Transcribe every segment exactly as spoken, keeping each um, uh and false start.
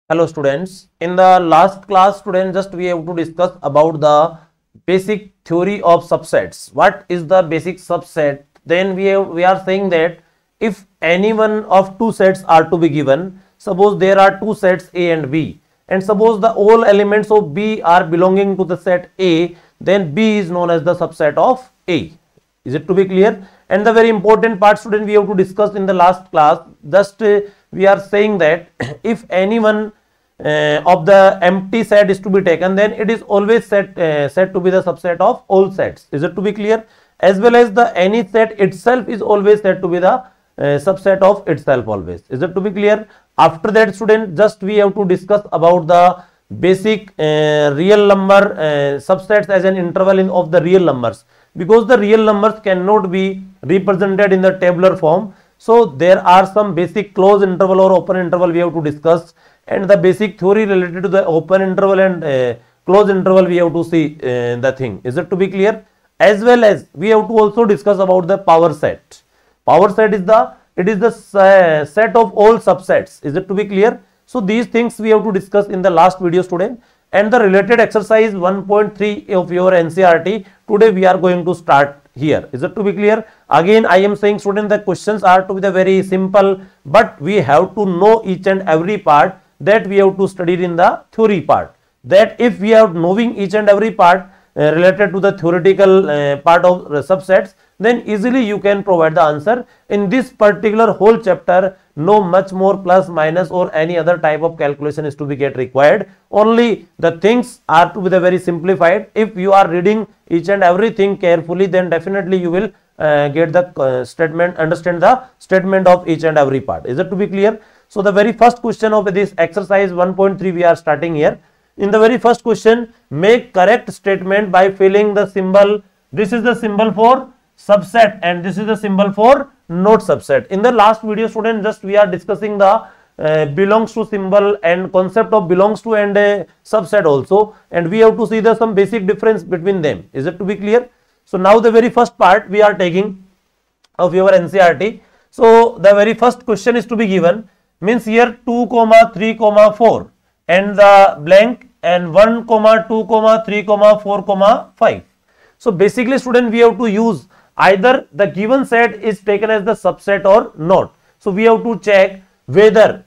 Hello students, in the last class students just we have to discuss about the basic theory of subsets. What is the basic subset? Then we have, we are saying that if any one of two sets are to be given, suppose there are two sets A and B, and suppose the all elements of B are belonging to the set A, then B is known as the subset of A. Is it to be clear? And the very important part student we have to discuss in the last class, just uh, we are saying that if any one uh, of the empty set is to be taken, then it is always set uh, said to be the subset of all sets. Is it to be clear? As well as the any set itself is always said to be the uh, subset of itself always. Is it to be clear? After that student, just we have to discuss about the basic uh, real number uh, subsets as an interval in of the real numbers, because the real numbers cannot be represented in the tabular form. So there are some basic closed interval or open interval we have to discuss, and the basic theory related to the open interval and uh, closed interval we have to see uh, the thing. Is it to be clear? As well as we have to also discuss about the power set. Power set is the it is the uh, set of all subsets. Is it to be clear? So these things we have to discuss in the last video student, and the related exercise one point three of your N C R T today we are going to start here. Is it to be clear? Again I am saying student the questions are to be the very simple, but we have to know each and every part that we have to study in the theory part. That if we are knowing each and every part uh, related to the theoretical uh, part of uh, subsets, then easily you can provide the answer. In this particular whole chapter, no much more plus minus or any other type of calculation is to be get required. Only the things are to be the very simplified. If you are reading each and everything carefully, then definitely you will uh, get the uh, statement, understand the statement of each and every part. Is it to be clear? So the very first question of this exercise one point three we are starting here. In the very first question, make correct statement by filling the symbol. This is the symbol for subset and this is the symbol for not subset. In the last video student, just we are discussing the uh, belongs to symbol and concept of belongs to and a subset also, and we have to see the some basic difference between them. Is it to be clear? So now the very first part we are taking of your N C R T. So the very first question is to be given, means here two comma three comma four and the blank and one comma two comma three comma four comma five. So basically student we have to use either the given set is taken as the subset or not. So we have to check whether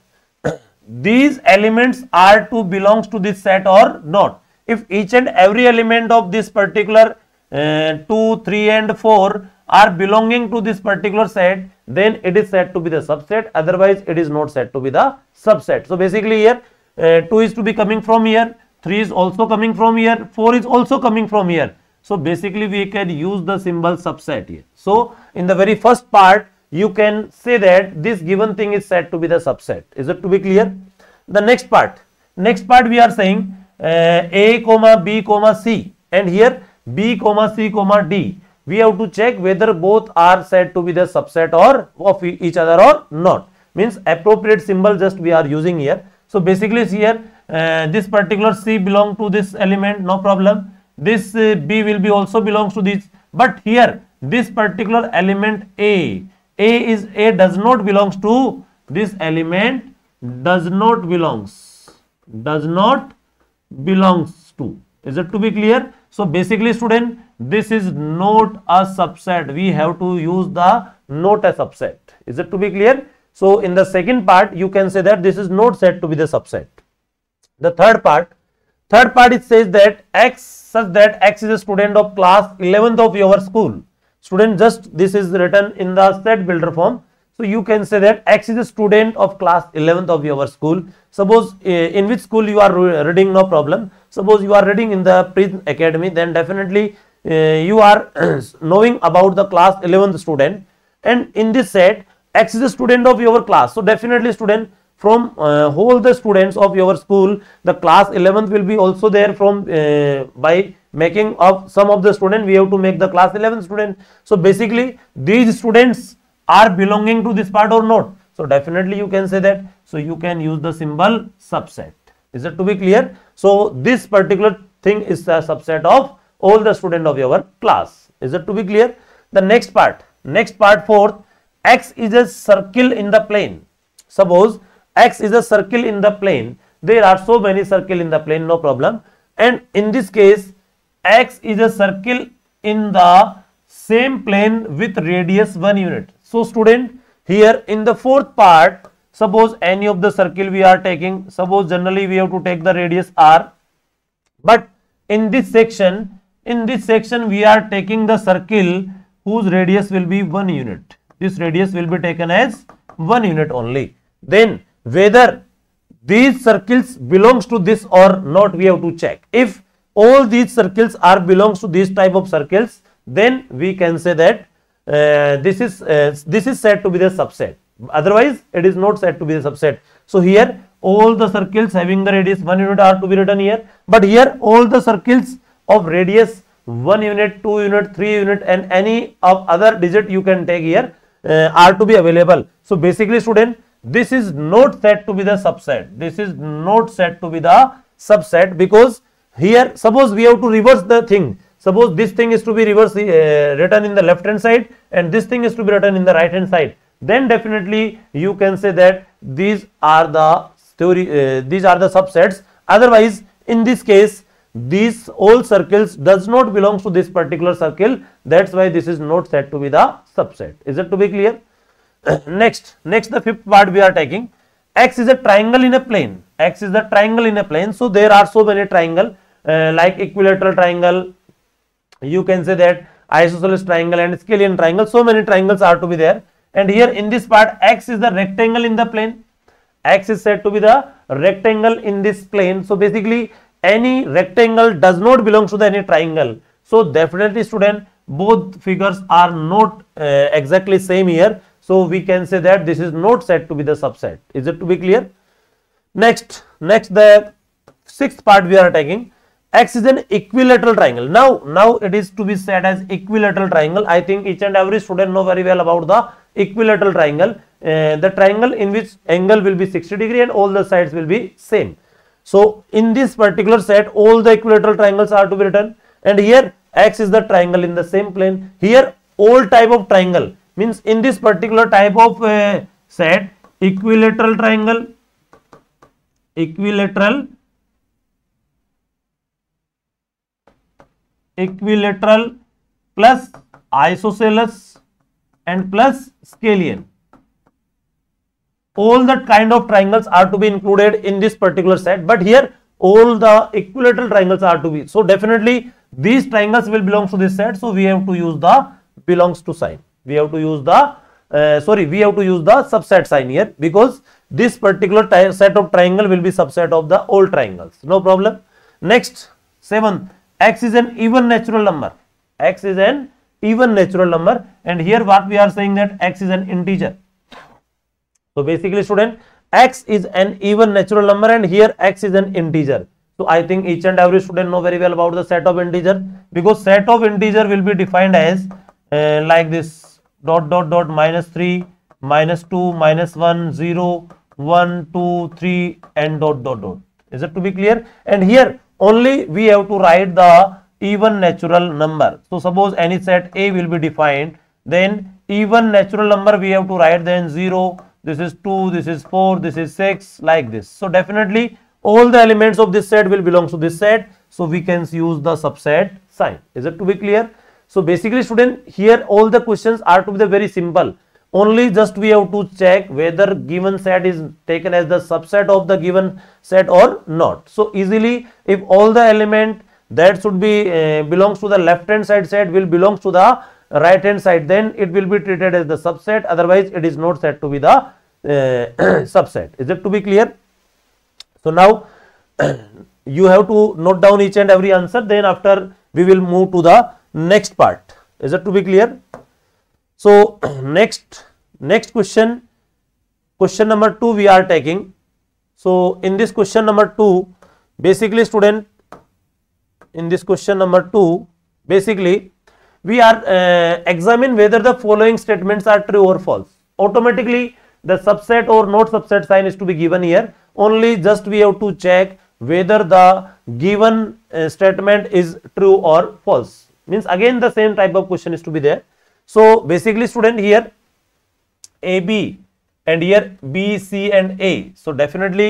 these elements are to belongs to this set or not. If each and every element of this particular uh, two, three and four are belonging to this particular set, then it is said to be the subset, otherwise it is not said to be the subset. So basically here uh, two is to be coming from here, three is also coming from here, four is also coming from here. So basically we can use the symbol subset here. So in the very first part you can say that this given thing is said to be the subset. Is it to be clear? The next part, next part we are saying uh, A comma B comma C, and here B comma C comma D. We have to check whether both are said to be the subset or of each other or not. Means appropriate symbol just we are using here. So basically here uh, this particular C belong to this element, no problem. This uh, B will be also belongs to this, but here this particular element A, A is A does not belongs to this element, does not belongs, does not belongs to. Is it to be clear? So basically student, this is not a subset. We have to use the not a subset. Is it to be clear? So in the second part you can say that this is not said to be the subset. The third part, third part it says that X such that X is a student of class eleventh of your school. Student, just this is written in the set builder form. So you can say that X is a student of class eleventh of your school. Suppose uh, in which school you are reading, no problem. Suppose you are reading in the Prism Academy, then definitely uh, you are knowing about the class eleventh student, and in this set X is a student of your class. So definitely student, from uh, whole the students of your school, the class eleventh will be also there. From uh, by making of some of the student we have to make the class eleventh student. So basically these students are belonging to this part or not. So definitely you can say that. So you can use the symbol subset. Is it to be clear? So this particular thing is a subset of all the student of your class. Is it to be clear? The next part, next part fourth, X is a circle in the plane. Suppose X is a circle in the plane, there are so many circle in the plane, no problem. And in this case, x is a circle in the same plane with radius one unit. So student, here in the fourth part, suppose any of the circle we are taking, suppose generally we have to take the radius r, but in this section, in this section we are taking the circle whose radius will be one unit. This radius will be taken as one unit only. Then whether these circles belongs to this or not, we have to check. If all these circles are belongs to this type of circles, then we can say that uh, this is uh, this is said to be the subset. Otherwise it is not said to be the subset. So here all the circles having the radius one unit are to be written here, but here all the circles of radius one unit, two unit, three unit and any of other digit you can take here uh, are to be available. So basically student, this is not said to be the subset. This is not said to be the subset, because here suppose we have to reverse the thing. Suppose this thing is to be reverse uh, written in the left hand side and this thing is to be written in the right hand side, then definitely you can say that these are the theory, uh, these are the subsets. Otherwise in this case, these all circles does not belong to this particular circle. That's why this is not said to be the subset. Is it to be clear? next next the fifth part we are taking. X is a triangle in a plane. X is the triangle in a plane. So there are so many triangle uh, like equilateral triangle, you can say that isosceles triangle and scalene triangle. So many triangles are to be there. And here in this part, X is the rectangle in the plane. X is said to be the rectangle in this plane. So basically any rectangle does not belong to the any triangle. So definitely student, both figures are not uh, exactly same here. So we can say that this is not said to be the subset. Is it to be clear? Next, next the sixth part we are taking. X is an equilateral triangle. Now, now it is to be said as equilateral triangle. I think each and every student know very well about the equilateral triangle. Uh, the triangle in which angle will be sixty degree and all the sides will be same. So in this particular set, all the equilateral triangles are to be written. And here X is the triangle in the same plane. Here all type of triangle, means in this particular type of uh, set, equilateral triangle, equilateral, equilateral plus isosceles and plus scalene. All the kind of triangles are to be included in this particular set, but here all the equilateral triangles are to be. So definitely these triangles will belong to this set. So we have to use the belongs to sign. We have to use the uh, sorry we have to use the subset sign here, because this particular set of triangle will be subset of the all triangles. No problem. Next, seventh, X is an even natural number. X is an even natural number, and here what we are saying that X is an integer. So basically student, X is an even natural number and here X is an integer. So I think each and every student know very well about the set of integer, because set of integer will be defined as uh, like this: dot dot dot minus three, minus two, minus one, zero, one, two, three and dot dot dot. Is it to be clear? And here only we have to write the even natural number. So suppose any set A will be defined, then even natural number we have to write then zero, this is two, this is four, this is six, like this. So definitely all the elements of this set will belong to this set. So we can use the subset sign. Is it to be clear? So basically student, here all the questions are to be the very simple. Only just we have to check whether given set is taken as the subset of the given set or not. So easily, if all the element that should be uh, belongs to the left hand side set will belongs to the right hand side, then it will be treated as the subset. Otherwise it is not said to be the uh, subset. Is it to be clear? So now you have to note down each and every answer, then after we will move to the next part. Is it to be clear? So next next question, question number two we are taking. So in this question number two, basically student, in this question number two, basically we are uh, examine whether the following statements are true or false. Automatically the subset or not subset sign is to be given here. Only just we have to check whether the given uh, statement is true or false. Means again the same type of question is to be there. So basically student, here A B and here B, C and A. So definitely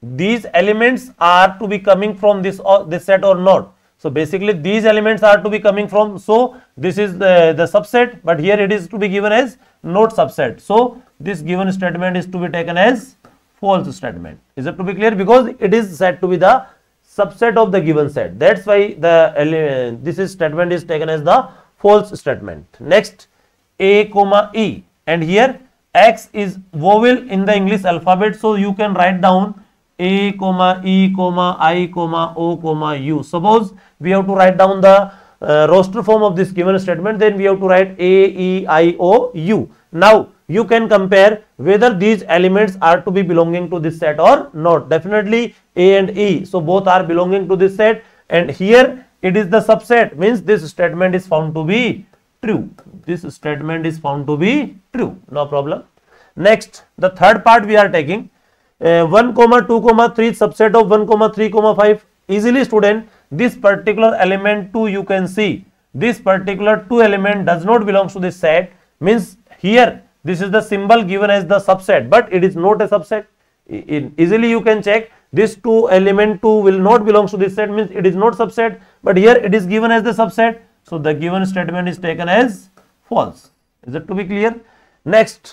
these elements are to be coming from this or this set or not. So basically these elements are to be coming from, so this is the, the subset, but here it is to be given as not subset. So this given statement is to be taken as false statement. Is it to be clear? Because it is said to be the subset of the given set. That's why the uh, this is statement is taken as the false statement. Next, A comma E, and here X is vowel in the English alphabet, so you can write down A comma E comma I comma O comma U. Suppose we have to write down the uh, roster form of this given statement, then we have to write A E I O U. Now you can compare whether these elements are to be belonging to this set or not. Definitely A and E, so both are belonging to this set, and here it is the subset, means this statement is found to be true. This statement is found to be true, no problem. Next, the third part we are taking, uh, one comma two comma three subset of one comma three comma five. Easily student, this particular element two, you can see this particular two element does not belong to this set, means here this is the symbol given as the subset, but it is not a subset. In, easily you can check, this two element two will not belong to this set, means it is not subset, but here it is given as the subset, so the given statement is taken as false. Is it to be clear? Next,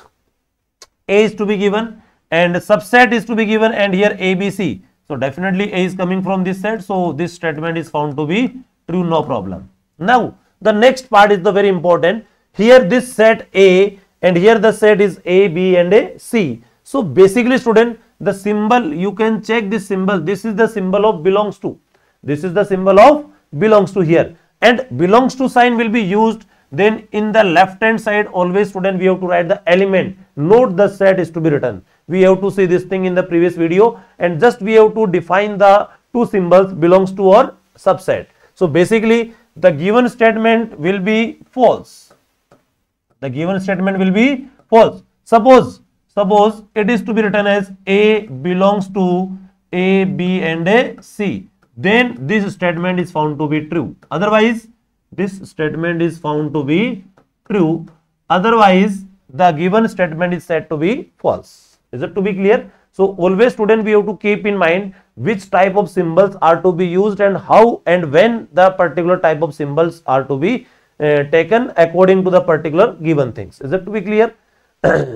A is to be given and subset is to be given, and here A B C, so definitely A is coming from this set, so this statement is found to be true, no problem. Now the next part is the very important. Here this set A, and here the set is A, B and A, C. So basically student, the symbol, you can check this symbol, this is the symbol of belongs to, this is the symbol of belongs to here, and belongs to sign will be used. Then in the left hand side always student we have to write the element, not the set is to be written. We have to see this thing in the previous video, and just we have to define the two symbols belongs to or subset. So basically the given statement will be false. The given statement will be false. Suppose, suppose it is to be written as A belongs to A, B and A, C. Then this statement is found to be true. Otherwise, this statement is found to be true. Otherwise, the given statement is said to be false. Is it to be clear? So always student we have to keep in mind which type of symbols are to be used and how and when the particular type of symbols are to be uh, taken according to the particular given things. Is it to be clear? The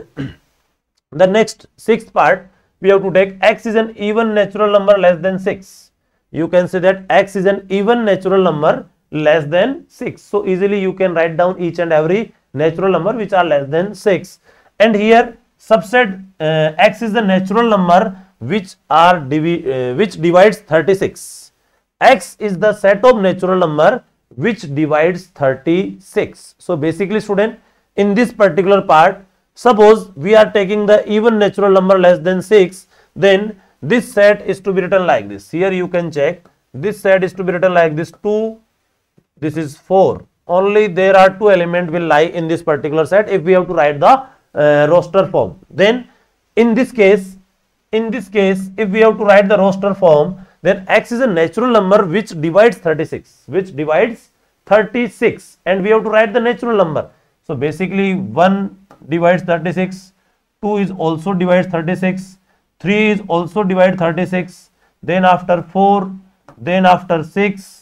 next sixth part we have to take, X is an even natural number less than six. You can say that X is an even natural number less than six. So easily you can write down each and every natural number which are less than six, and here subset uh, X is the natural number which are divi uh, which divides thirty-six. X is the set of natural number which divides thirty-six. So basically student, in this particular part, suppose we are taking the even natural number less than six, then this set is to be written like this. Here you can check, this set is to be written like this, two, this is four. Only there are two elements will lie in this particular set if we have to write the uh, roster form. Then in this case, in this case, if we have to write the roster form, then X is a natural number which divides thirty-six, which divides thirty-six, and we have to write the natural number. So basically one divides thirty-six, two is also divides thirty-six, three is also divides thirty-six, then after four, then after six,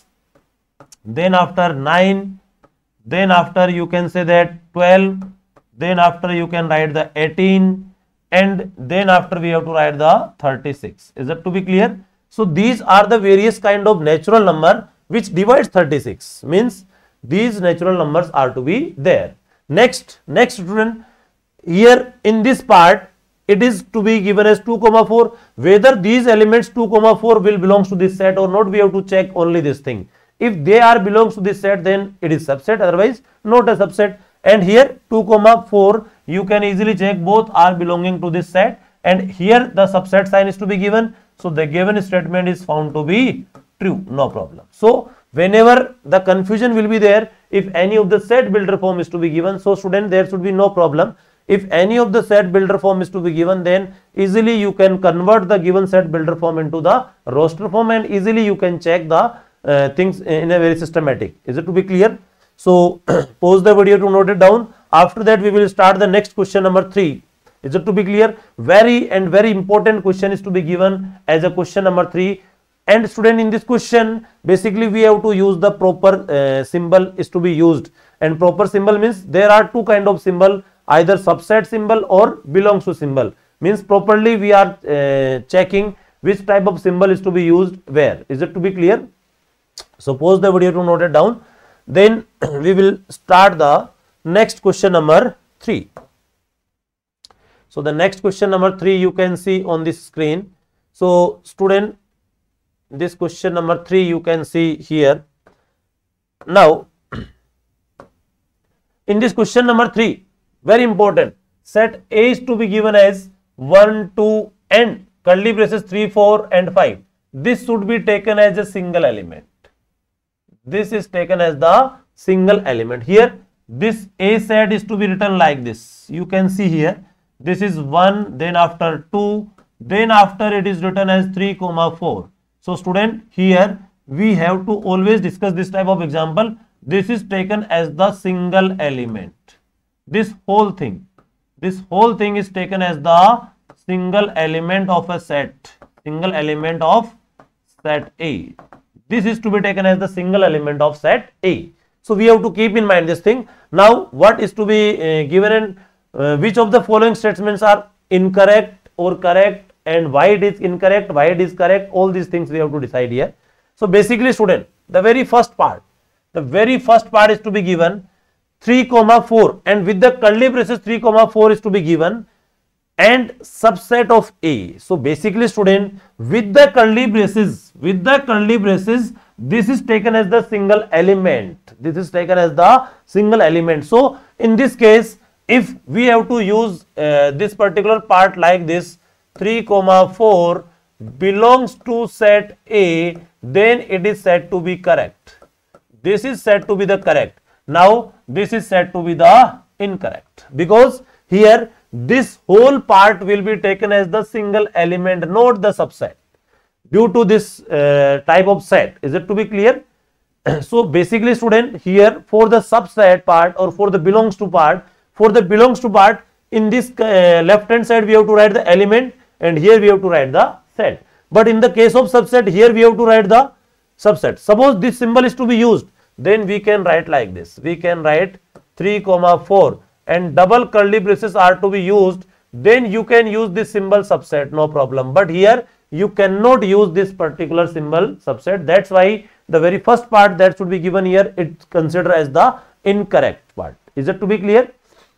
then after nine, then after you can say that twelve, then after you can write the eighteen, and then after we have to write the thirty-six. Is that to be clear? So these are the various kind of natural number which divides thirty-six, means these natural numbers are to be there. Next, next student, here in this part it is to be given as two comma four. Whether these elements two comma four will belongs to this set or not, we have to check only this thing. If they are belongs to this set, then it is subset, otherwise not a subset. And here two comma four, you can easily check both are belonging to this set, and here the subset sign is to be given, so the given statement is found to be true, no problem. So whenever the confusion will be there, if any of the set builder form is to be given, so student there should be no problem. If any of the set builder form is to be given, then easily you can convert the given set builder form into the roster form, and easily you can check the uh, things in a very systematic. Is it to be clear? So pause the video to note it down. After that we will start the next question number three. Is it to be clear? Very and very important question is to be given as a question number three. And student, in this question, basically we have to use the proper uh, symbol is to be used. And proper symbol means there are two kind of symbol, either subset symbol or belongs to symbol. Means properly we are uh, checking which type of symbol is to be used where. Is it to be clear? So pause the video to note it down. Then we will start the next question number three. So the next question number three you can see on this screen. So student, this question number three you can see here. Now in this question number three, very important, set A is to be given as one, two and curly braces three, four and five. This should be taken as a single element. This is taken as the single element. Here this A set is to be written like this. You can see here, this is one, then after two, then after it is written as three comma four. So student, here we have to always discuss this type of example. This is taken as the single element. This whole thing, this whole thing is taken as the single element of a set, single element of set A. This is to be taken as the single element of set A. So we have to keep in mind this thing. Now what is to be uh, given and uh, which of the following statements are incorrect or correct, and why it is incorrect, why it is correct, all these things we have to decide here. So basically student, the very first part, the very first part is to be given three comma four, and with the curly braces three comma four is to be given and subset of A. So basically student, with the curly braces, with the curly braces, this is taken as the single element. This is taken as the single element. So in this case, if we have to use uh, this particular part like this, three comma four belongs to set A, then it is said to be correct. This is said to be the correct. Now this is said to be the incorrect, because here this whole part will be taken as the single element, not the subset, due to this uh, type of set. Is it to be clear? So basically student, here for the subset part or for the belongs to part, for the belongs to part, in this uh, left hand side we have to write the element, and here we have to write the set. But in the case of subset, here we have to write the subset. Suppose this symbol is to be used, then we can write like this. We can write three comma four and double curly braces are to be used, then you can use this symbol subset, no problem. But here you cannot use this particular symbol subset. That's why the very first part that should be given here, it's considered as the incorrect part. Is it to be clear?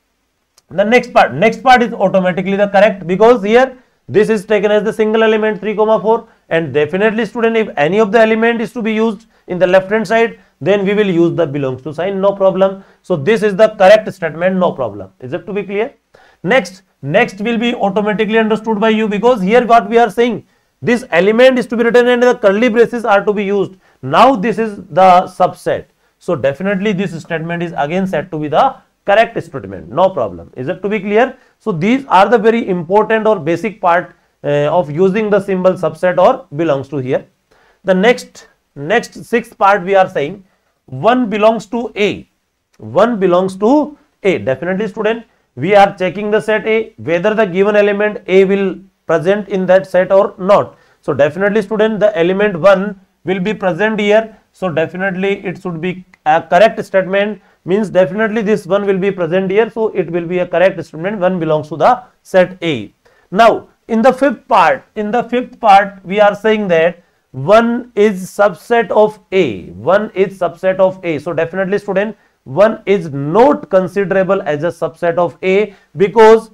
The next part, next part is automatically the correct, because here this is taken as the single element three comma four, and definitely student, if any of the element is to be used in the left hand side, then we will use the belongs to sign, no problem. So this is the correct statement, no problem. Is it to be clear? Next, next will be automatically understood by you, because here what we are saying, this element is to be written and the curly braces are to be used. Now this is the subset. So definitely this statement is again said to be the correct statement, no problem. Is it to be clear? So these are the very important or basic part uh, of using the symbol subset or belongs to here. The next, next sixth part we are saying one belongs to A. One belongs to A. Definitely student, we are checking the set A, whether the given element A will present in that set or not. So definitely student, the element one will be present here. So definitely it should be a correct statement, means definitely this one will be present here. So it will be a correct statement, one belongs to the set A. Now in the fifth part, in the fifth part we are saying that one is subset of A. One is subset of A. So definitely student, one is not considerable as a subset of A, because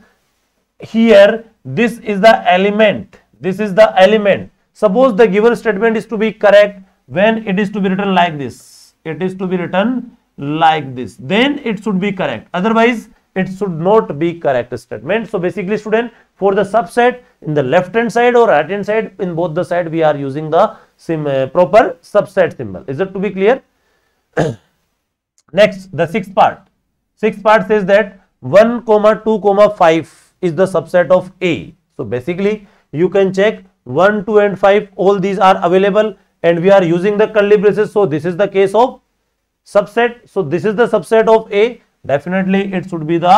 here this is the element. This is the element. Suppose the given statement is to be correct when it is to be written like this. It is to be written like this. Then it should be correct. Otherwise, it should not be correct statement. So basically student, for the subset in the left hand side or right hand side, in both the side we are using the sim, uh, proper subset symbol. Is it to be clear? Next, the sixth part. Sixth part says that one comma two comma five is the subset of A. So basically you can check one, two and five, all these are available and we are using the curly braces. So this is the case of subset. So this is the subset of A. Definitely it should be the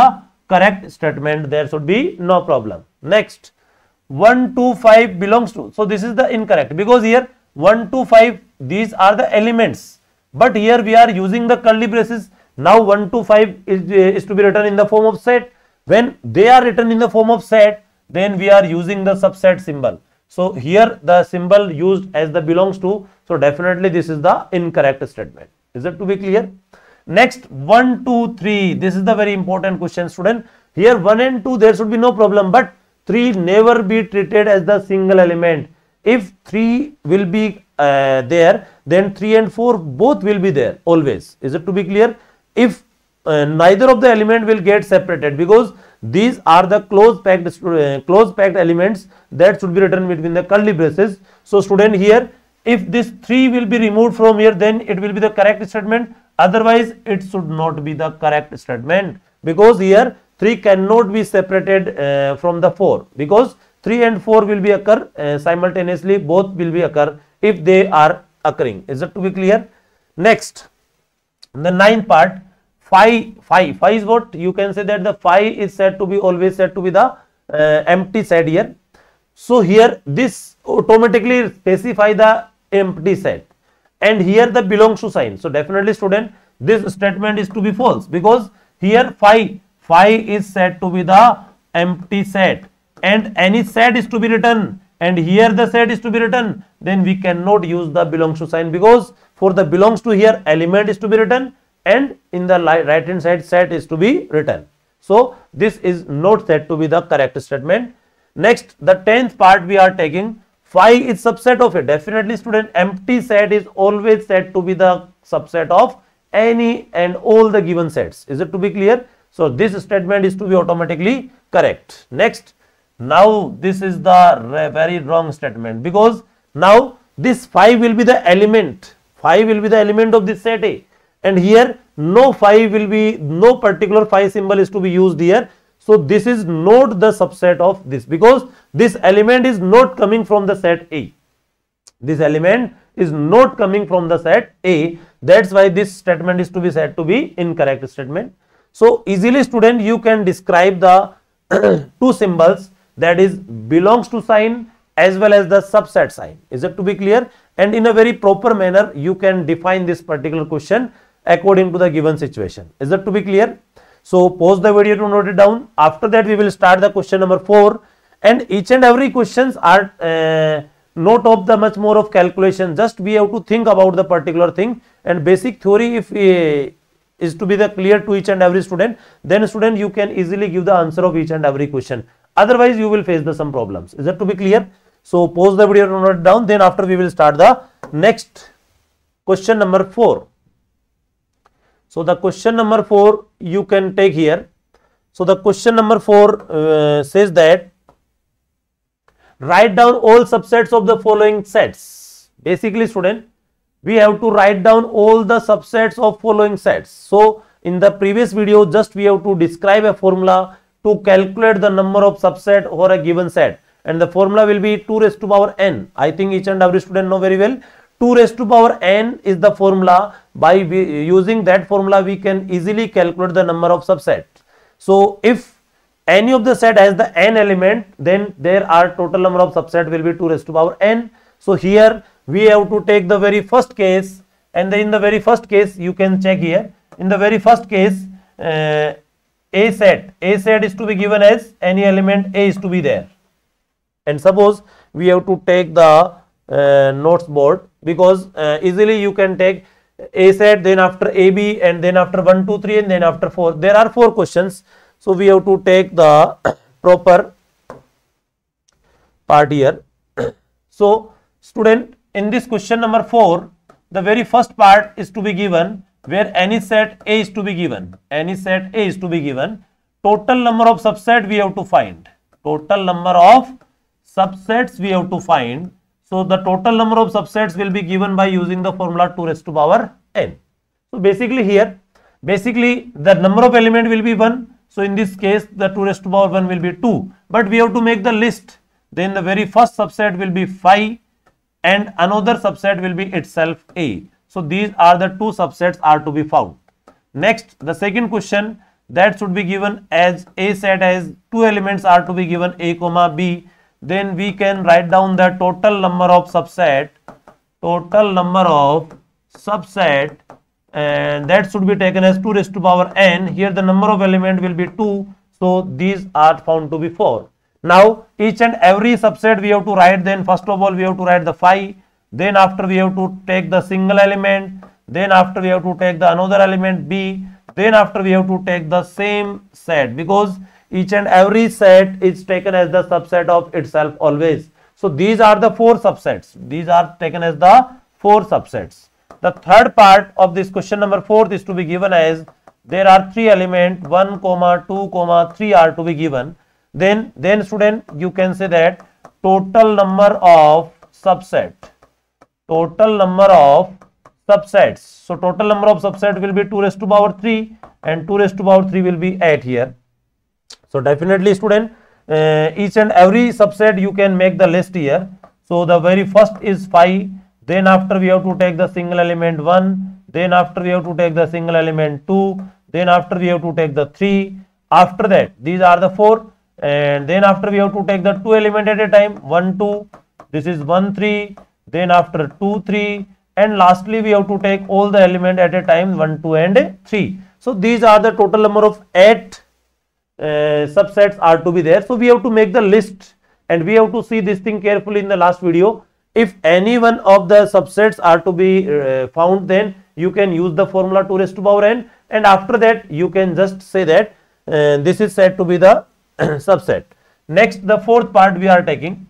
correct statement. There should be no problem. Next, one, two, five belongs to. So this is the incorrect, because here one, two, five, these are the elements, but here we are using the curly braces. Now one, two, five is, is to be written in the form of set. When they are written in the form of set, then we are using the subset symbol. So here the symbol used as the belongs to. So definitely this is the incorrect statement. Is it to be clear? Next, one, two, three. This is the very important question, student. Here one and two, there should be no problem, but three never be treated as the single element. If three will be uh, there, then three and four both will be there always. Is it to be clear? If uh, neither of the element will get separated, because these are the close packed uh, close packed elements that should be written between the curly braces. So student, here if this three will be removed from here, then it will be the correct statement. Otherwise it should not be the correct statement, because here three cannot be separated uh, from the four, because three and four will be occur uh, simultaneously, both will be occur if they are occurring. Is it to be clear? Next, the ninth part, phi. Phi phi is what? You can say that the phi is said to be always said to be the uh, empty set here. So here this automatically specify the empty set, and here the belongs to sign. So definitely student, this statement is to be false, because here phi phi is said to be the empty set, and any set is to be written, and here the set is to be written, then we cannot use the belongs to sign, because for the belongs to here element is to be written, and in the right hand side set is to be written. So this is not said to be the correct statement. Next, the tenth part we are taking, phi is subset of it. Definitely student, empty set is always said to be the subset of any and all the given sets. Is it to be clear? So this statement is to be automatically correct. Next, now this is the very wrong statement, because now this phi will be the element, phi will be the element of this set A, and here no phi will be, no particular phi symbol is to be used here. So this is not the subset of this, because this element is not coming from the set A. This element is not coming from the set A. That's why this statement is to be said to be incorrect statement. So easily student, you can describe the two symbols, that is belongs to sign as well as the subset sign. Is it to be clear? And in a very proper manner you can define this particular question according to the given situation. Is it to be clear? So pause the video to note it down. After that we will start the question number four, and each and every questions are uh, not of the much more of calculation. Just we have to think about the particular thing, and basic theory if uh, is to be the clear to each and every student, then student you can easily give the answer of each and every question. Otherwise you will face the some problems. Is that to be clear? So pause the video to note it down. Then after we will start the next question number four. So the question number four you can take here. So the question number four uh, says that write down all subsets of the following sets. Basically student, we have to write down all the subsets of following sets. So in the previous video just we have to describe a formula to calculate the number of subset for a given set, and the formula will be two raised to power n. I think each and every student know very well. two raised to power n is the formula. By using that formula we can easily calculate the number of subset. So if any of the set has the n element, then there are total number of subset will be two raised to power n. So here we have to take the very first case, and then in the very first case you can check here. In the very first case, uh, a set a set is to be given as any element a is to be there, and suppose we have to take the uh, notes board, because uh, easily you can take a set, then after ab, and then after one two three, and then after four. There are four questions, so we have to take the proper part here. So student, in this question number four, the very first part is to be given, where any set A is to be given. Any set A is to be given. Total number of subset we have to find. Total number of subsets we have to find. So the total number of subsets will be given by using the formula two raised to power n. So basically here, basically the number of element will be one. So in this case the two raised to power one will be two. But we have to make the list. Then the very first subset will be phi, and another subset will be itself A. So these are the two subsets are to be found. Next, the second question, that should be given as A set as two elements are to be given A comma B. Then we can write down the total number of subset, total number of subset, and that should be taken as two raised to power n. Here the number of element will be two, so these are found to be four. Now each and every subset we have to write. Then first of all we have to write the phi, then after we have to take the single element, then after we have to take the another element B, then after we have to take the same set, because each and every set is taken as the subset of itself always. So these are the four subsets, these are taken as the four subsets. The third part of this question number four is to be given as there are three elements one comma two comma three are to be given. Then then student, you can say that total number of subset, total number of subsets. So total number of subset will be two raised to power three, and two raised to power three will be eight here. So definitely student, uh, each and every subset you can make the list here. So the very first is phi, then after we have to take the single element one, then after we have to take the single element two, then after we have to take the three, after that these are the four, and then after we have to take the two element at a time, one two, this is one three, then after two three, and lastly we have to take all the element at a time, one two and three. So these are the total number of eight uh, subsets are to be there. So we have to make the list, and we have to see this thing carefully in the last video. If any one of the subsets are to be uh, found, then you can use the formula two raised to power n, and after that you can just say that uh, this is said to be the subset. Next, the fourth part we are taking.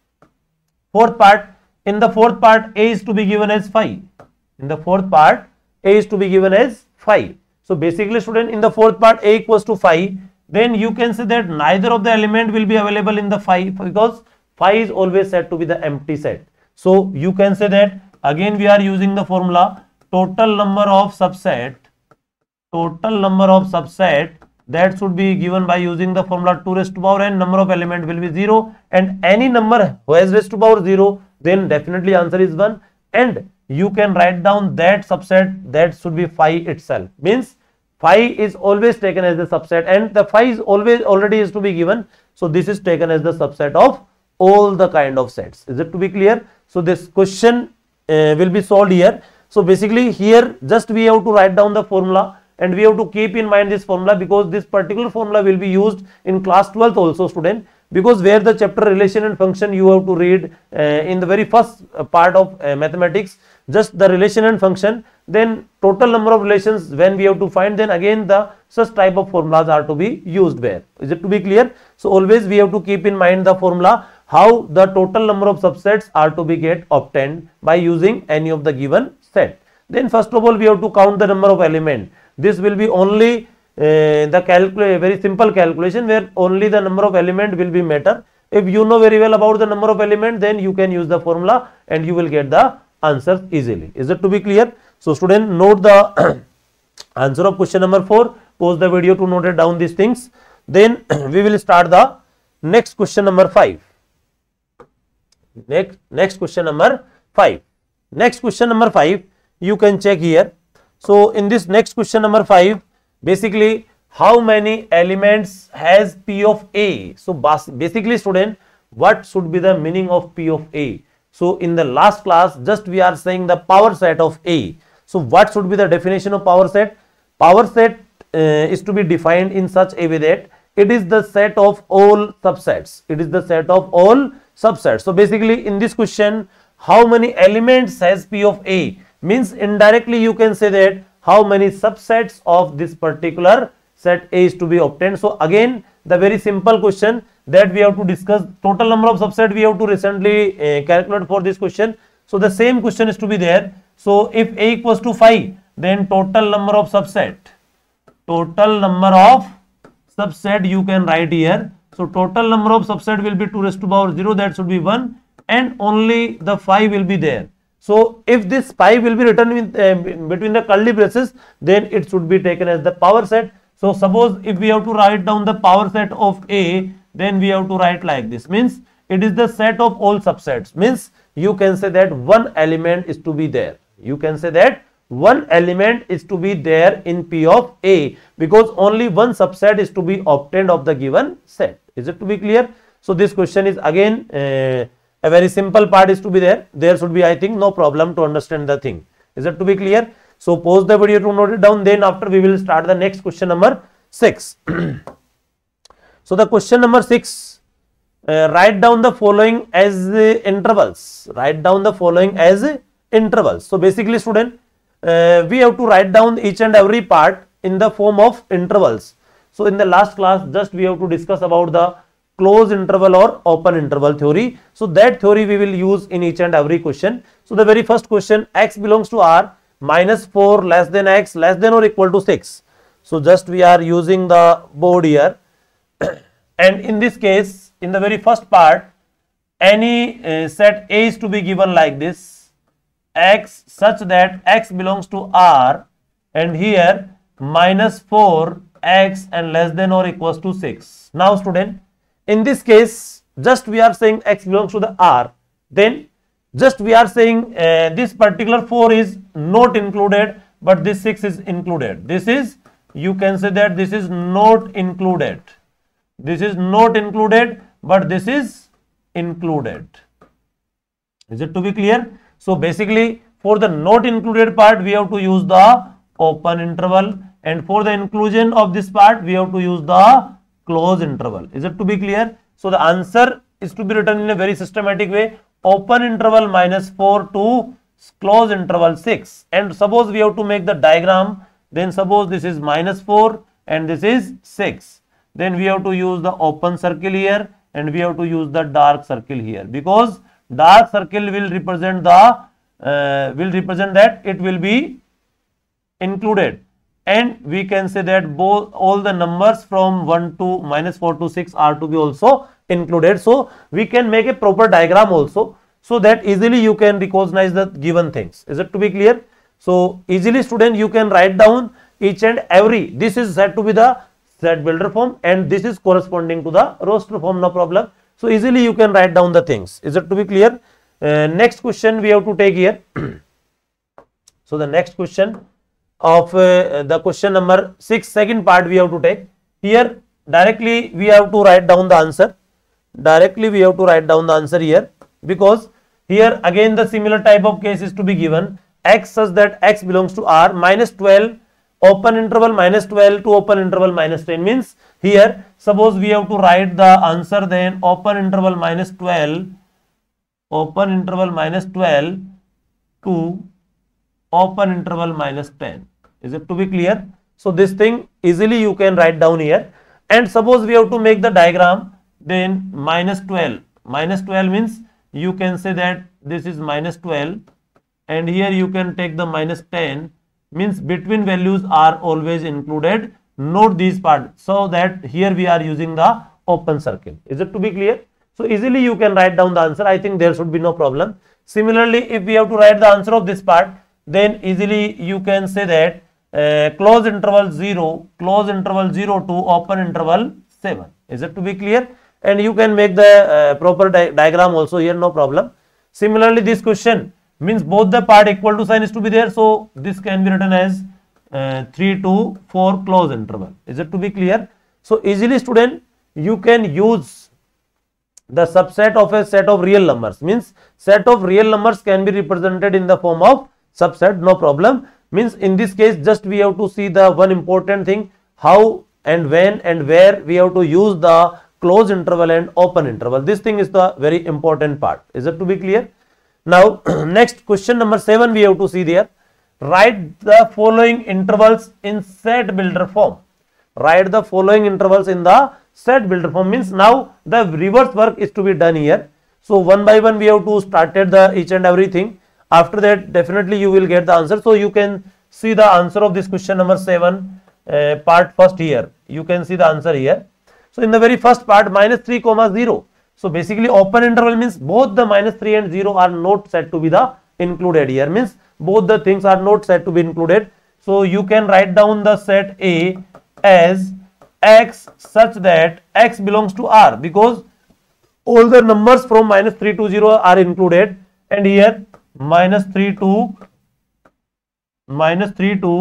Fourth part, in the fourth part A is to be given as phi. In the fourth part A is to be given as phi. So basically student, in the fourth part A equals to phi, then you can say that neither of the element will be available in the phi, because phi is always said to be the empty set. So you can say that again we are using the formula total number of subset, total number of subset, that should be given by using the formula two raised to power n, number of element will be zero, and any number who has raised to power zero, then definitely answer is one, and you can write down that subset, that should be phi itself. Means phi is always taken as the subset, and the phi is always already is to be given, so this is taken as the subset of all the kind of sets. Is it to be clear? So this question uh, will be solved here. So basically here just we have to write down the formula, and we have to keep in mind this formula, because this particular formula will be used in class twelfth also student, because where the chapter relation and function you have to read uh, in the very first part of uh, mathematics, just the relation and function, then total number of relations when we have to find, then again the such type of formulas are to be used where. Is it to be clear? So always we have to keep in mind the formula, how the total number of subsets are to be get obtained by using any of the given set. Then first of all we have to count the number of element. This will be only uh, the calculate very simple calculation, where only the number of element will be matter. If you know very well about the number of element, then you can use the formula and you will get the answers easily. Is it to be clear? So student, note the answer of question number four. Pause the video to note it down these things. Then we will start the next question number five. Next, next question number five. Next question number five, you can check here. So in this next question number five, basically how many elements has P of A? So basically student, what should be the meaning of P of A? So in the last class just we are saying the power set of A. So what should be the definition of power set? Power set uh, is to be defined in such a way that it is the set of all subsets. It is the set of all subsets. So basically in this question, how many elements has P of A? Means indirectly you can say that how many subsets of this particular set A is to be obtained. So again the very simple question that we have to discuss, total number of subset we have to recently uh, calculate for this question. So the same question is to be there. So if A equals to phi, then total number of subset, total number of subset you can write here. So total number of subset will be two raised to power zero, that should be one, and only the phi will be there. So if this pi will be written with, uh, between the curly braces, then it should be taken as the power set. So suppose if we have to write down the power set of A, then we have to write like this. Means it is the set of all subsets. Means you can say that one element is to be there. You can say that one element is to be there in P of A, because only one subset is to be obtained of the given set. Is it to be clear? So this question is again uh, a very simple part is to be there. There should be, I think, no problem to understand the thing. Is it to be clear? So pause the video to note it down. Then after we will start the next question number six. So the question number six, uh, write down the following as uh, intervals. Write down the following as uh, intervals. So basically, student, uh, we have to write down each and every part in the form of intervals. So in the last class, just we have to discuss about the closed interval or open interval theory. So that theory we will use in each and every question. So the very first question, x belongs to R, minus four less than x less than or equal to six. So just we are using the board here. And in this case, in the very first part, any uh, set A is to be given like this, x such that x belongs to R, and here minus four x and less than or equals to six. Now student, in this case, just we are saying x belongs to the R, then just we are saying uh, this particular four is not included, but this six is included. This is, you can say that this is not included. This is not included, but this is included. Is it to be clear? So basically, for the not included part, we have to use the open interval, and for the inclusion of this part, we have to use the closed interval. Is it to be clear? So the answer is to be written in a very systematic way. Open interval minus four to closed interval six. And suppose we have to make the diagram, then suppose this is minus four and this is six. Then we have to use the open circle here and we have to use the dark circle here, because dark circle will represent the uh, will represent that it will be included, and we can say that both all the numbers from one to minus four to six are to be also included. So we can make a proper diagram also, so that easily you can recognize the given things. Is it to be clear? So easily student, you can write down each and every, this is said to be the set builder form and this is corresponding to the roster form, no problem. So easily you can write down the things. Is it to be clear? Uh, next question we have to take here. So the next question of uh, the question number six, second part we have to take. Here directly we have to write down the answer. Directly we have to write down the answer here, because here again the similar type of case is to be given. X such that x belongs to R, minus twelve, open interval minus twelve to open interval minus ten, means here suppose we have to write the answer, then open interval minus twelve, open interval minus twelve to open interval minus ten. Is it to be clear? So this thing easily you can write down here, and suppose we have to make the diagram, then minus twelve, minus twelve means you can say that this is minus twelve, and here you can take the minus ten, means between values are always included. Note these parts, so that here we are using the open circle. Is it to be clear? So easily you can write down the answer. I think there should be no problem. Similarly, if we have to write the answer of this part, then easily you can say that uh, close interval zero, close interval zero to open interval seven. Is it to be clear? And you can make the uh, proper di diagram also here, no problem. Similarly, this question means both the part equal to sign is to be there, so this can be written as uh, three to four close interval. Is it to be clear? So easily student, you can use the subset of a set of real numbers, means set of real numbers can be represented in the form of subset, no problem. Means in this case just we have to see the one important thing, how and when and where we have to use the close interval and open interval. This thing is the very important part. Is it to be clear? Now next question number seven we have to see there. Write the following intervals in set builder form. Write the following intervals in the set builder form, means now the reverse work is to be done here. So one by one we have to started the each and everything. After that definitely you will get the answer. So you can see the answer of this question number seven uh, part first here. You can see the answer here. So in the very first part, minus three comma zero. So basically open interval means both the minus three and zero are not said to be the included here, means both the things are not said to be included. So you can write down the set A as x such that x belongs to R, because all the numbers from minus three to zero are included, and here minus three to minus three to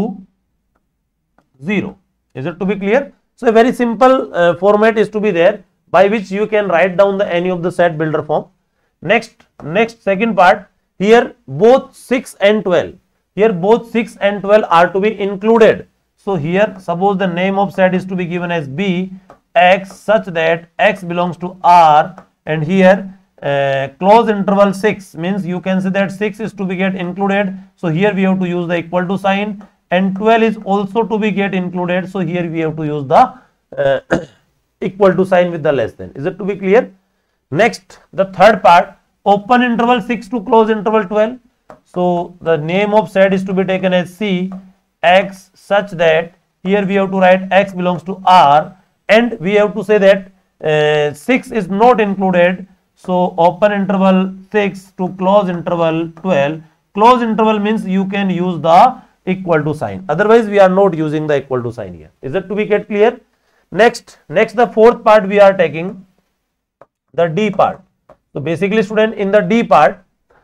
zero. Is it to be clear? So a very simple uh, format is to be there by which you can write down the any of the set builder form. Next, next second part, here both six and twelve, here both six and twelve are to be included. So here suppose the name of set is to be given as B X such that X belongs to R, and here uh, close interval six means you can say that six is to be get included. So here we have to use the equal to sign, and twelve is also to be get included. So here we have to use the uh, equal to sign with the less than. Is it to be clear? Next, the third part, open interval six to close interval twelve. So the name of set is to be taken as C X such that here we have to write X belongs to R, and we have to say that uh, six is not included. So open interval six to close interval twelve. Close interval means you can use the equal to sign. Otherwise, we are not using the equal to sign here. Is it to be get clear? Next, next the fourth part we are taking the D part. So basically, student, in the D part,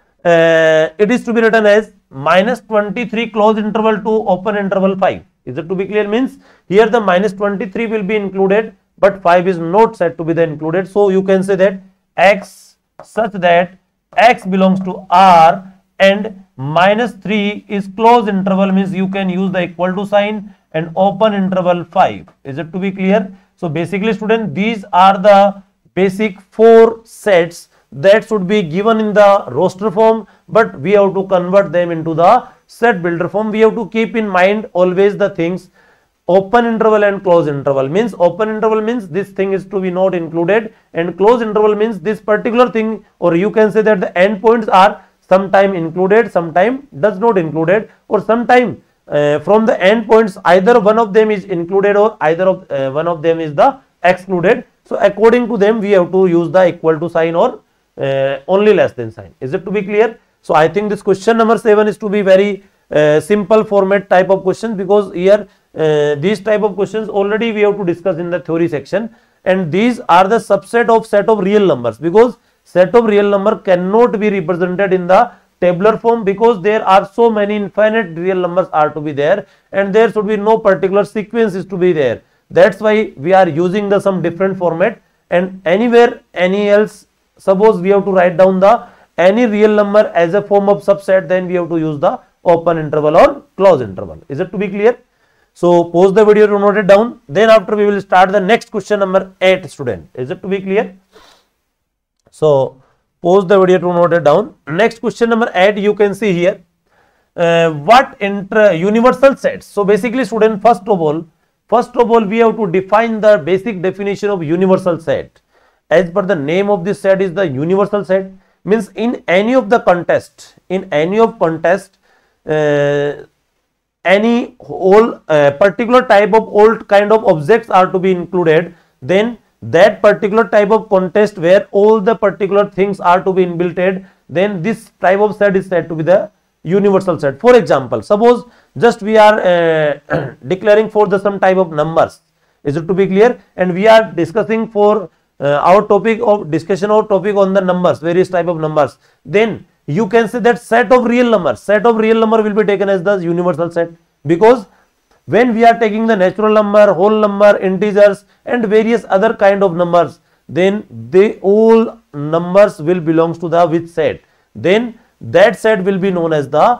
uh, it is to be written as minus twenty-three close interval to open interval five. Is it to be clear? Means here the minus twenty-three will be included, but five is not said to be the included. So you can say that X such that X belongs to R, and minus three is close interval means you can use the equal to sign, and open interval five. Is it to be clear? So basically, student, these are the basic four sets that should be given in the roster form, but we have to convert them into the set builder form. We have to keep in mind always the things open interval and close interval. Means open interval means this thing is to be not included, and close interval means this particular thing, or you can say that the endpoints are sometime included, sometime does not included, or sometime uh, from the endpoints either one of them is included or either of uh, one of them is the excluded. So according to them we have to use the equal to sign or uh, only less than sign. Is it to be clear? So I think this question number seven is to be very uh, simple format type of questions, because here uh, these type of questions already we have to discuss in the theory section, and these are the subset of set of real numbers, because set of real number cannot be represented in the tabular form, because there are so many infinite real numbers are to be there, and there should be no particular sequence is to be there. That's why we are using the some different format, and anywhere any else, suppose we have to write down the any real number as a form of subset, then we have to use the open interval or close interval. Is it to be clear? So pause the video to note it down. Then after we will start the next question number eight, student. Is it to be clear? So pause the video to note it down. Next question number eight, you can see here. Uh, what inter universal sets? So basically, student, first of all, first of all, we have to define the basic definition of universal set. As per the name of this set is the universal set. Means in any of the contest, in any of contest, uh, any whole uh, particular type of old kind of objects are to be included, then that particular type of contest where all the particular things are to be inbuilt, then this type of set is said to be the universal set. For example, suppose just we are uh, declaring for the some type of numbers. Is it to be clear? And we are discussing for uh, our topic of discussion or topic on the numbers, various type of numbers. Then you can say that set of real numbers, set of real number will be taken as the universal set, because when we are taking the natural number, whole number, integers and various other kind of numbers, then they all numbers will belongs to the which set, then that set will be known as the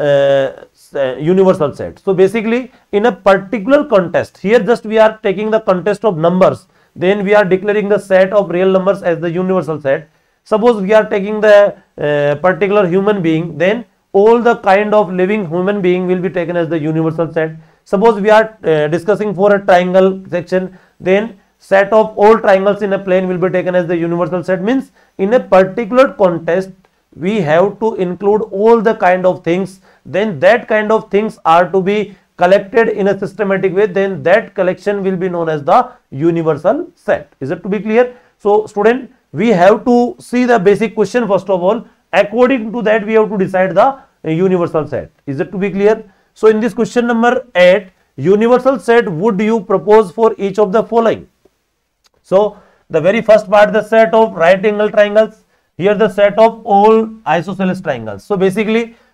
uh, universal set. So basically, in a particular contest, here just we are taking the contest of numbers, then we are declaring the set of real numbers as the universal set. Suppose we are taking the uh, particular human being, then all the kind of living human being will be taken as the universal set. Suppose we are uh, discussing for a triangle section, then set of all triangles in a plane will be taken as the universal set. Means in a particular contest we have to include all the kind of things, then that kind of things are to be collected in a systematic way, then that collection will be known as the universal set. Is it to be clear? So student, we have to see the basic question first of all. According to that we have to decide the universal set. Is it to be clear? So in this question number eight, universal set would you propose for each of the following? So the very first part, the set of right angle triangles, here the set of all isosceles triangles. So basically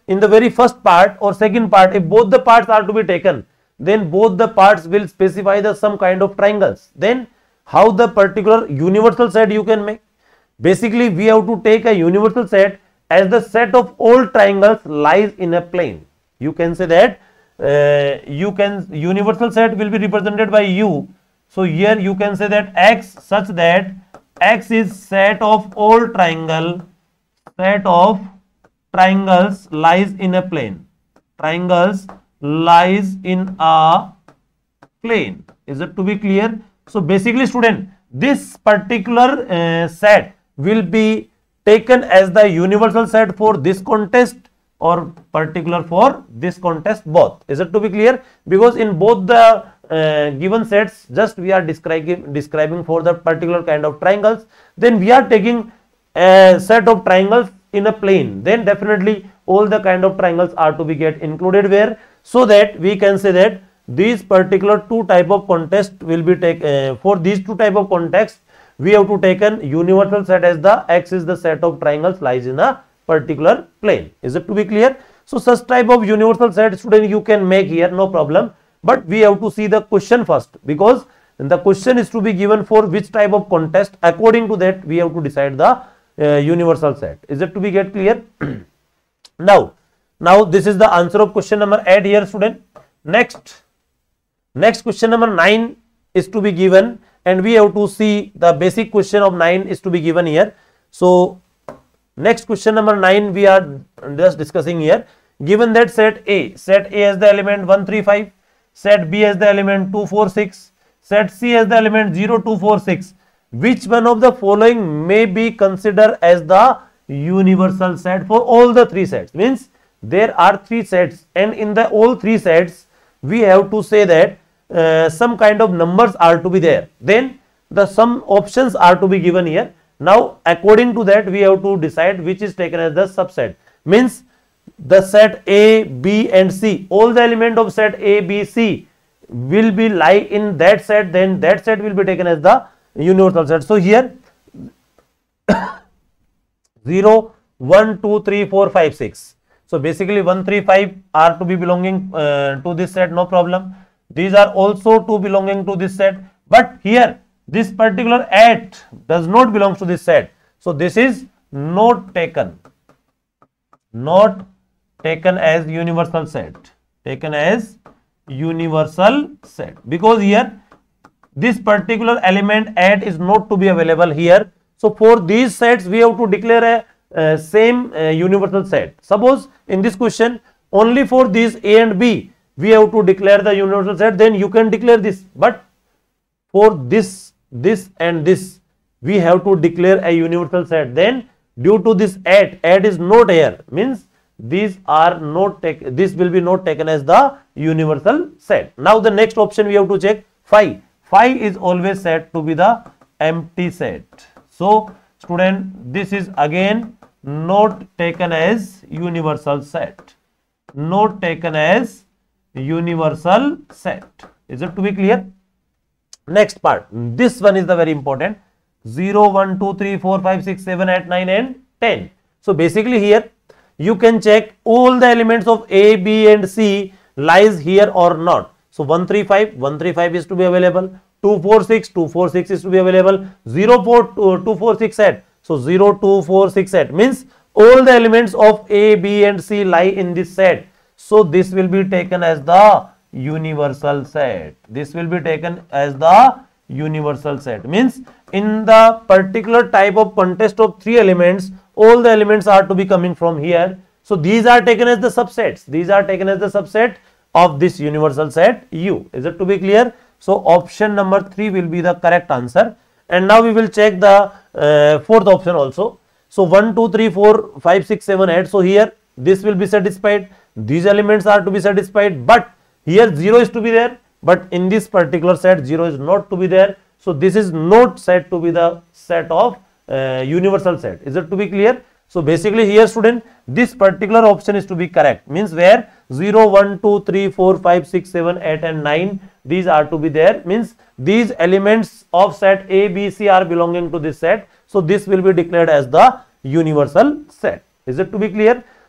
in the very first part or second part, if both the parts are to be taken, then both the parts will specify the some kind of triangles. Then how the particular universal set you can make? Basically, we have to take a universal set as the set of all triangles lies in a plane. You can say that uh, you can universal set will be represented by U. So here you can say that X such that X is set of all triangle, set of triangles lies in a plane. Triangles lies in a plane. Is it to be clear? So basically, student, this particular uh, set will be taken as the universal set for this contest or particular for this contest both. Is it to be clear? Because in both the uh, given sets, just we are describing describing for the particular kind of triangles, then we are taking a set of triangles in a plane. Then definitely all the kind of triangles are to be get included where, so that we can say that these particular two type of contest will be take uh, for these two type of context, we have to taken universal set as the X is the set of triangles lies in a particular plane. Is it to be clear? So such type of universal set, student, you can make here, no problem, but we have to see the question first, because the question is to be given for which type of contest. According to that we have to decide the uh, universal set. Is it to be get clear? now now this is the answer of question number eight here, student. Next next question number nine is to be given, and we have to see the basic question of nine is to be given here. So next question number nine we are just discussing here. Given that set A, set A has the element one three five, set B has the element two four six, set C has the element zero two four six, which one of the following may be considered as the universal set for all the three sets? Means there are three sets, and in the all three sets we have to say that uh, some kind of numbers are to be there. Then the some options are to be given here. Now according to that we have to decide which is taken as the subset. Means the set A, B and C, all the element of set A, B, C will be lie in that set, then that set will be taken as the universal set. So here zero, one, two, three, four, five, six. So basically one, three, five are to be belonging uh, to this set, no problem. These are also to belonging to this set, but here this particular eight does not belong to this set. So this is not taken, not taken as universal set, taken as universal set, because here this particular element eight is not to be available here. So for these sets we have to declare a uh, same uh, universal set. Suppose in this question only for these A and B we have to declare the universal set, then you can declare this, but for this this and this we have to declare a universal set. Then due to this eight, eight is not here, means these are not take this will be not taken as the universal set. Now the next option we have to check five. five is always said to be the empty set. So student, this is again not taken as universal set, not taken as universal set. Is it to be clear? Next part, this one is the very important. Zero, one, two, three, four, five, six, seven, eight, nine and ten. So basically here you can check all the elements of A, B and C lies here or not. So one three five, one three five is to be available, two four six, two four six is to be available, zero four two four six set. So zero two four six set means all the elements of A, B and C lie in this set. So this will be taken as the universal set. This will be taken as the universal set. Means in the particular type of contest of three elements, all the elements are to be coming from here. So these are taken as the subsets. These are taken as the subset of this universal set U. Is it to be clear? So option number three will be the correct answer. And now we will check the uh, fourth option also. So one, two, three, four, five, six, seven, eight. So here this will be satisfied. These elements are to be satisfied, but here zero is to be there. But in this particular set zero is not to be there. So this is not said to be the set of uh, universal set. Is it to be clear? So basically here student, this particular option is to be correct. Means where zero, one, two, three, four, five, six, seven, eight and nine, these are to be there. Means these elements of set A, B, C are belonging to this set. So this will be declared as the universal set. Is it to be clear?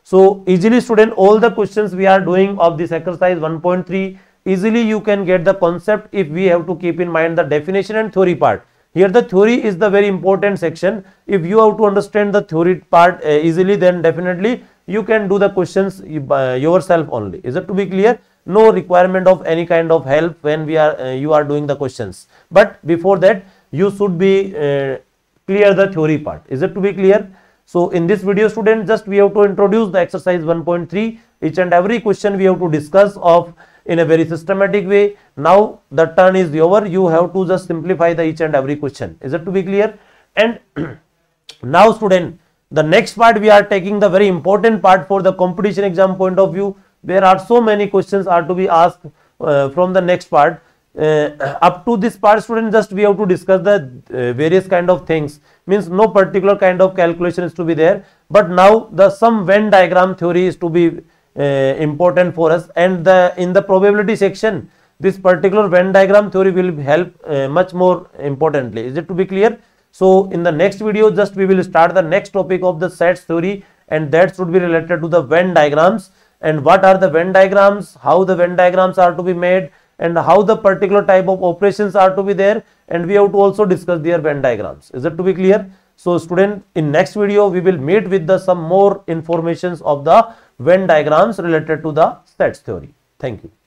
So easily student, all the questions we are doing of this exercise one point three, easily you can get the concept if we have to keep in mind the definition and theory part. Here the theory is the very important section. If you have to understand the theory part uh, easily, then definitely you can do the questions uh, yourself only. Is it to be clear? No requirement of any kind of help when we are uh, you are doing the questions. But before that, you should be uh, clear the theory part. Is it to be clear? So in this video student, just we have to introduce the exercise one point three. Each and every question we have to discuss of in a very systematic way. Now the turn is over. You have to just simplify the each and every question. Is it to be clear? And now student, the next part we are taking the very important part for the competition exam point of view. There are so many questions are to be asked uh, from the next part. Uh, up to this part student, just we have to discuss the uh, various kind of things, means no particular kind of calculation is to be there, but now the some Venn diagram theory is to be uh, important for us, and the in the probability section this particular Venn diagram theory will help uh, much more importantly. Is it to be clear? So in the next video, just we will start the next topic of the sets theory, and that should be related to the Venn diagrams, and what are the Venn diagrams, how the Venn diagrams are to be made, and how the particular type of operations are to be there, and we have to also discuss their Venn diagrams. Is it to be clear? So student, in next video we will meet with the some more informations of the Venn diagrams related to the sets theory. Thank you.